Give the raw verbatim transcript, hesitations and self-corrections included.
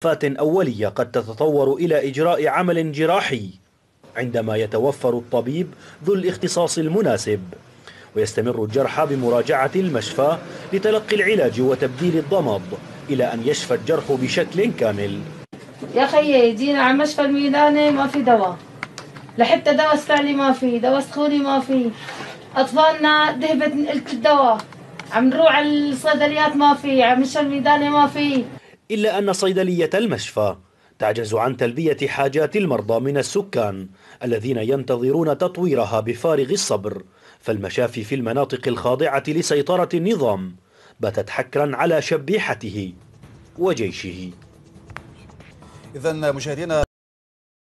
ملفات أولية قد تتطور إلى إجراء عمل جراحي عندما يتوفر الطبيب ذو الاختصاص المناسب. ويستمر الجرحى بمراجعة المشفى لتلقي العلاج وتبديل الضماد إلى أن يشفى الجرح بشكل كامل. يا خيي جينا على مشفى الميداني ما في دواء، لحتى دواء استعلي ما في، دواء سخوني ما في، أطفالنا ذهبت قلة الدواء، عم نروح على الصيدليات ما في، على مشفى الميداني ما في. إلا أن صيدلية المشفى تعجز عن تلبية حاجات المرضى من السكان الذين ينتظرون تطويرها بفارغ الصبر، فالمشافي في المناطق الخاضعة لسيطرة النظام باتت حكرا على شبيحته وجيشه. إذن مشاهدينا